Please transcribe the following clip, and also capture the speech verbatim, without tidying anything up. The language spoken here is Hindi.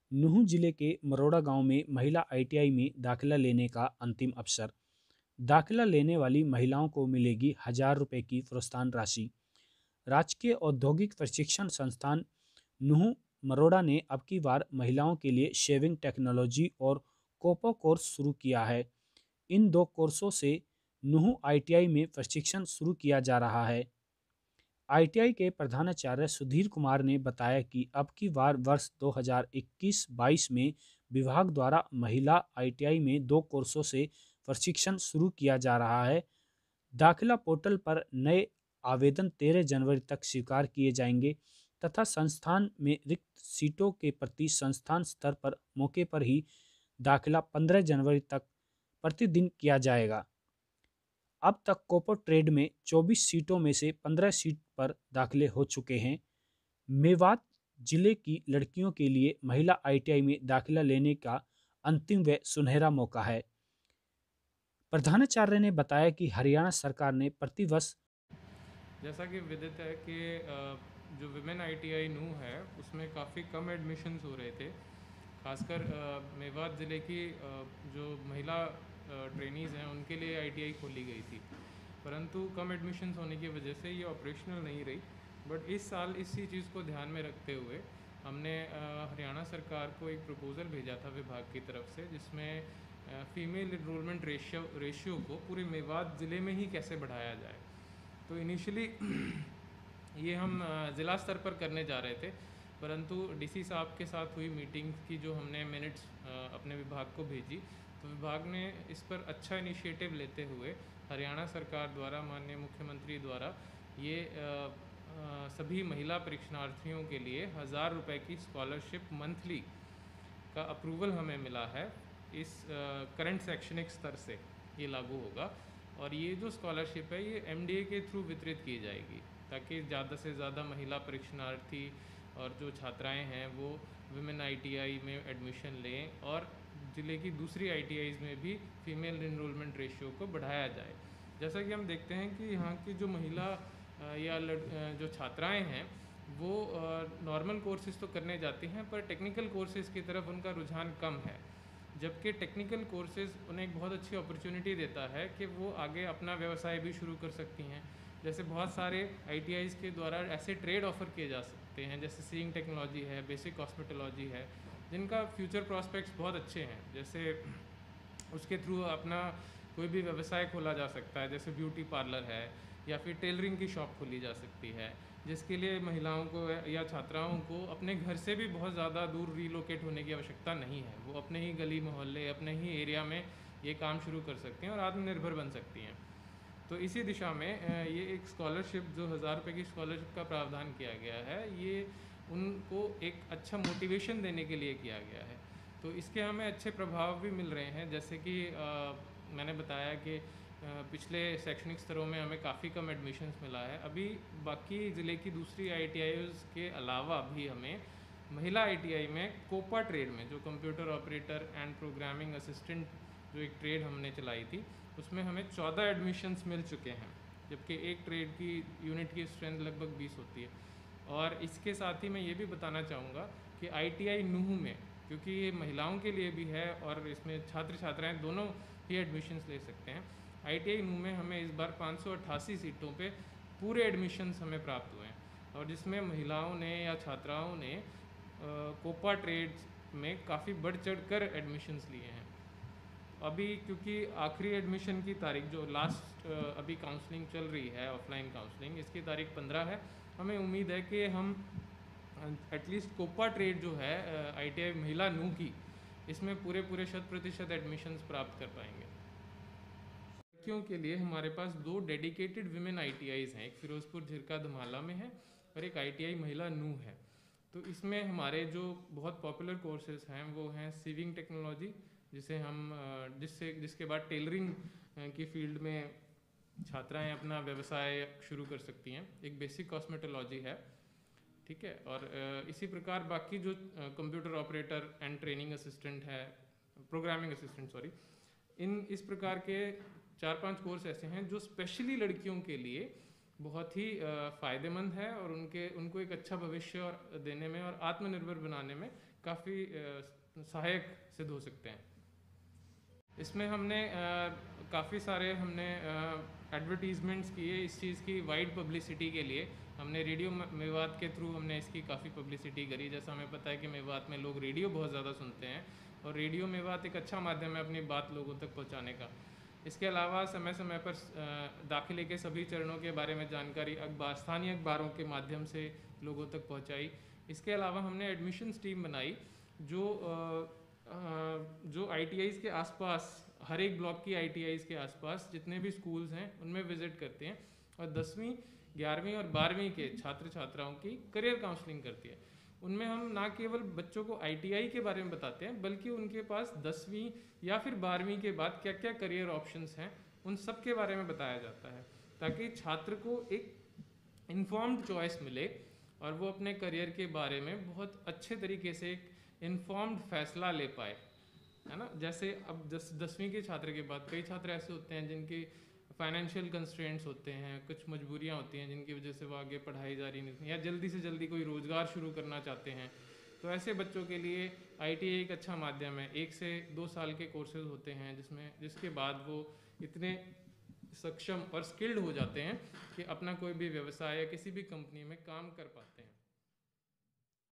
नूंह जिले के मरोड़ा गांव में महिला आई टी आई में दाखिला लेने का अंतिम अवसर। दाखिला लेने वाली महिलाओं को मिलेगी हजार रुपए की प्रोत्साहन राशि। राजकीय औद्योगिक प्रशिक्षण संस्थान नूंह मरोड़ा ने अब की बार महिलाओं के लिए शेविंग टेक्नोलॉजी और कोपो कोर्स शुरू किया है। इन दो कोर्सों से नूंह आई टी आई में प्रशिक्षण शुरू किया जा रहा है। आई टी आई के प्रधानाचार्य सुधीर कुमार ने बताया कि अब की बार वर्ष दो हज़ार इक्कीस बाईस में विभाग द्वारा महिला आई टी आई में दो कोर्सों से प्रशिक्षण शुरू किया जा रहा है। दाखिला पोर्टल पर नए आवेदन तेरह जनवरी तक स्वीकार किए जाएंगे तथा संस्थान में रिक्त सीटों के प्रति संस्थान स्तर पर मौके पर ही दाखिला पंद्रह जनवरी तक प्रतिदिन किया जाएगा। अब तक कोपो ट्रेड में चौबीस सीटों में से पंद्रह सीट पर दाखिले हो चुके हैं। मेवात जिले की लड़कियों के लिए महिला आई टी आई में दाखिला लेने का अंतिम व सुनहरा मौका है। प्रधानाचार्य ने बताया कि हरियाणा सरकार ने प्रतिवर्ष जैसा कि विदित है कि अ, जो विमेन आई टी आई नूह है उसमें काफ़ी कम एडमिशन्स हो रहे थे। खासकर अ, मेवात ज़िले की अ, जो महिला ट्रेनीज़ हैं उनके लिए आई टी आई खोली गई थी, परंतु कम एडमिशन्स होने की वजह से ये ऑपरेशनल नहीं रही। बट इस साल इसी चीज़ को ध्यान में रखते हुए हमने अ, हरियाणा सरकार को एक प्रपोज़ल भेजा था विभाग की तरफ से, जिसमें फ़ीमेल इनरोलमेंट रेशियो रेशियो को पूरे मेवात ज़िले में ही कैसे बढ़ाया जाए। तो इनिशियली ये हम अ, ज़िला स्तर पर करने जा रहे थे, परंतु डीसी साहब के साथ हुई मीटिंग की जो हमने मिनट्स अपने विभाग को भेजी, तो विभाग ने इस पर अच्छा इनिशिएटिव लेते हुए हरियाणा सरकार द्वारा माननीय मुख्यमंत्री द्वारा ये अ, अ, सभी महिला परीक्षार्थियों के लिए हज़ार रुपये की स्कॉलरशिप मंथली का अप्रूवल हमें मिला है। इस करंट शैक्षणिक स्तर से ये लागू होगा और ये जो स्कॉलरशिप है ये एम डी ए के थ्रू वितरित की जाएगी, ताकि ज़्यादा से ज़्यादा महिला परीक्षार्थी और जो छात्राएं हैं वो विमेन आई टी आई में एडमिशन लें और ज़िले की दूसरी आई टी आईज़ में भी फीमेल इनरोलमेंट रेशियो को बढ़ाया जाए। जैसा कि हम देखते हैं कि यहाँ की जो महिला अ, या लड़ अ, जो छात्राएं हैं वो नॉर्मल कोर्सेज़ तो करने जाती हैं, पर टेक्निकल कोर्सेज़ की तरफ उनका रुझान कम है। जबकि टेक्निकल कोर्सेज़ उन्हें एक बहुत अच्छी अपॉर्चुनिटी देता है कि वो आगे अपना व्यवसाय भी शुरू कर सकती हैं। जैसे बहुत सारे आई टी आईज़ के द्वारा ऐसे ट्रेड ऑफ़र किए जा सकते हैं, जैसे सीइंग टेक्नोलॉजी है, बेसिक कॉस्मेटोलॉजी है, जिनका फ्यूचर प्रॉस्पेक्ट्स बहुत अच्छे हैं। जैसे उसके थ्रू अपना कोई भी व्यवसाय खोला जा सकता है, जैसे ब्यूटी पार्लर है या फिर टेलरिंग की शॉप खोली जा सकती है, जिसके लिए महिलाओं को या छात्राओं को अपने घर से भी बहुत ज़्यादा दूर रीलोकेट होने की आवश्यकता नहीं है। वो अपने ही गली मोहल्ले, अपने ही एरिया में ये काम शुरू कर सकती हैं और आत्मनिर्भर बन सकती हैं। तो इसी दिशा में अ, ये एक स्कॉलरशिप जो हज़ार रुपये की स्कॉलरशिप का प्रावधान किया गया है, ये उनको एक अच्छा मोटिवेशन देने के लिए किया गया है। तो इसके हमें अच्छे प्रभाव भी मिल रहे हैं, जैसे कि अ, मैंने बताया कि अ, पिछले शैक्षणिक स्तरों में हमें काफ़ी कम एडमिशन्स मिला है। अभी बाकी ज़िले की दूसरी आई टी आईज़ के अलावा भी हमें महिला आई टी आई में कोपा ट्रेड में, जो computer operator and programming assistant जो एक ट्रेड हमने चलाई थी, उसमें हमें चौदह एडमिशन्स मिल चुके हैं, जबकि एक ट्रेड की यूनिट की स्ट्रेंथ लगभग बीस होती है। और इसके साथ ही मैं ये भी बताना चाहूँगा कि आई टी आई नूह में, क्योंकि ये महिलाओं के लिए भी है और इसमें छात्र छात्राएं दोनों ही एडमिशन्स ले सकते हैं, आई टी आई नूह में हमें इस बार पाँच सौ अट्ठासी सीटों पे पूरे एडमिशन्स हमें प्राप्त हुए हैं, और जिसमें महिलाओं ने या छात्राओं ने कोपा ट्रेड्स में काफ़ी बढ़ चढ़ कर एडमिशन्स लिए हैं। अभी क्योंकि आखिरी एडमिशन की तारीख जो लास्ट अभी काउंसलिंग चल रही है, ऑफलाइन काउंसलिंग, इसकी तारीख पंद्रह है। हमें उम्मीद है कि हम एटलीस्ट कोपा ट्रेड जो है आई टी आई महिला नू की, इसमें पूरे पूरे शत प्रतिशत एडमिशन्स प्राप्त कर पाएंगे। लड़कियों के लिए हमारे पास दो dedicated women I T Is हैं, एक फिरोजपुर झिरका धमाला में है और एक आई टी आई महिला नू है। तो इसमें हमारे जो बहुत पॉपुलर कोर्सेज हैं वो हैं सीविंग टेक्नोलॉजी, जिसे हम अ, जिससे जिसके बाद टेलरिंग की फील्ड में छात्राएं अपना व्यवसाय शुरू कर सकती हैं। एक बेसिक कॉस्मेटोलॉजी है, ठीक है। और अ, इसी प्रकार बाकी जो computer operator and training assistant है, प्रोग्रामिंग असिस्टेंट सॉरी, इन इस प्रकार के चार पांच कोर्स ऐसे हैं जो स्पेशली लड़कियों के लिए बहुत ही फ़ायदेमंद है और उनके उनको एक अच्छा भविष्य और देने में और आत्मनिर्भर बनाने में काफ़ी सहायक सिद्ध हो सकते हैं। इसमें हमने काफ़ी सारे हमने एडवर्टीज़मेंट्स किए इस चीज़ की वाइड पब्लिसिटी के लिए। हमने रेडियो मेवात के थ्रू हमने इसकी काफ़ी पब्लिसिटी करी। जैसा हमें पता है कि मेवात में लोग रेडियो बहुत ज़्यादा सुनते हैं और रेडियो मेवात एक अच्छा माध्यम है अपनी बात लोगों तक पहुंचाने का। इसके अलावा समय समय पर दाखिले के सभी चरणों के बारे में जानकारी अखबार स्थानीय अखबारों के माध्यम से लोगों तक पहुंचाई। इसके अलावा हमने एडमिशन्स टीम बनाई जो जो आई टी आईज़ के आसपास, हर एक ब्लॉक की आई टी आईज़ के आसपास जितने भी स्कूल्स हैं उनमें विज़िट करते हैं और दसवीं ग्यारहवीं और बारहवीं के छात्र छात्राओं की करियर काउंसलिंग करती है। उनमें हम ना केवल बच्चों को आई टी आई के बारे में बताते हैं बल्कि उनके पास दसवीं या फिर बारहवीं के बाद क्या क्या करियर ऑप्शंस हैं उन सब के बारे में बताया जाता है, ताकि छात्र को एक इन्फॉर्म्ड चॉइस मिले और वो अपने करियर के बारे में बहुत अच्छे तरीके से एक इन्फॉर्म्ड फैसला ले पाए, है ना। जैसे अब दस दसवीं के छात्र के बाद कई छात्र ऐसे होते हैं जिनके फाइनेंशियल कंस्ट्रेंट्स होते हैं, कुछ मजबूरियां होती हैं जिनकी वजह से वो आगे पढ़ाई जारी नहीं, या जल्दी से जल्दी कोई रोज़गार शुरू करना चाहते हैं। तो ऐसे बच्चों के लिए आई टी आई एक अच्छा माध्यम है। एक से दो साल के कोर्सेज होते हैं जिसमें जिसके बाद वो इतने सक्षम और स्किल्ड हो जाते हैं कि अपना कोई भी व्यवसाय या किसी भी कंपनी में काम कर पाते हैं।